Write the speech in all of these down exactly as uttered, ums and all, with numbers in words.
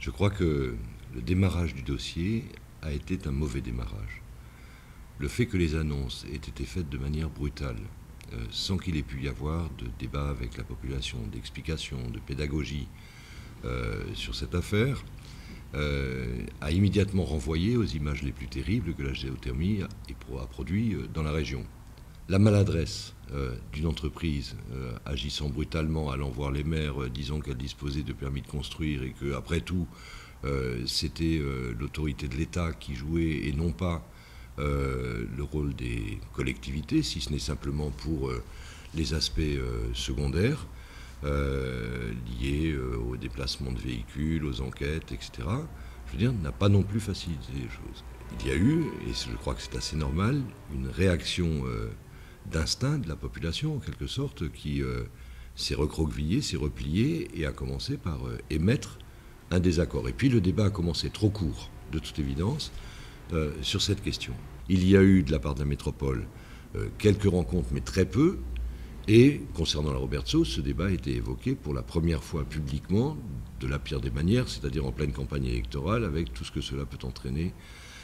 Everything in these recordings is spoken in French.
Je crois que le démarrage du dossier a été un mauvais démarrage. Le fait que les annonces aient été faites de manière brutale, euh, sans qu'il ait pu y avoir de débat avec la population, d'explication, de pédagogie euh, sur cette affaire, euh, a immédiatement renvoyé aux images les plus terribles que la géothermie a, a produit dans la région. La maladresse euh, d'une entreprise euh, agissant brutalement, allant voir les maires, euh, disant qu'elle disposait de permis de construire et qu'après tout, euh, c'était euh, l'autorité de l'État qui jouait et non pas euh, le rôle des collectivités, si ce n'est simplement pour euh, les aspects euh, secondaires euh, liés euh, au déplacement de véhicules, aux enquêtes, et cetera. Je veux dire, n'a pas non plus facilité les choses. Il y a eu, et je crois que c'est assez normal, une réaction euh, d'instinct de la population, en quelque sorte, qui euh, s'est recroquevillée, s'est repliée et a commencé par euh, émettre un désaccord. Et puis le débat a commencé trop court, de toute évidence, euh, sur cette question. Il y a eu, de la part de la métropole, euh, quelques rencontres, mais très peu. Et concernant la Robertsau, ce débat a été évoqué pour la première fois publiquement, de la pire des manières, c'est-à-dire en pleine campagne électorale, avec tout ce que cela peut entraîner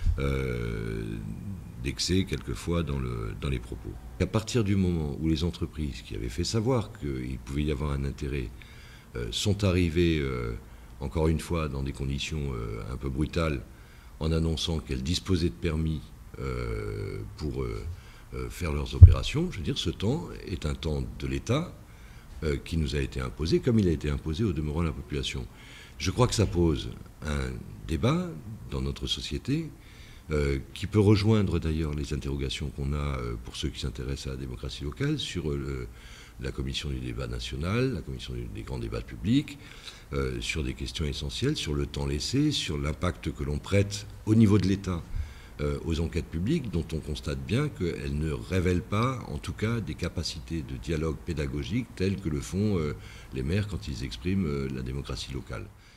euh, d'excès quelquefois dans, le, dans les propos. À partir du moment où les entreprises qui avaient fait savoir qu'il pouvait y avoir un intérêt euh, sont arrivées, euh, encore une fois, dans des conditions euh, un peu brutales, en annonçant qu'elles disposaient de permis euh, pour euh, euh, faire leurs opérations, je veux dire, ce temps est un temps de l'État euh, qui nous a été imposé, comme il a été imposé au demeurant de la population. Je crois que ça pose un débat dans notre société Euh, qui peut rejoindre d'ailleurs les interrogations qu'on a euh, pour ceux qui s'intéressent à la démocratie locale sur euh, le, la commission du débat national, la commission du, des grands débats publics, euh, sur des questions essentielles, sur le temps laissé, sur l'impact que l'on prête au niveau de l'État euh, aux enquêtes publiques, dont on constate bien qu'elles ne révèlent pas, en tout cas, des capacités de dialogue pédagogique telles que le font euh, les maires quand ils expriment euh, la démocratie locale.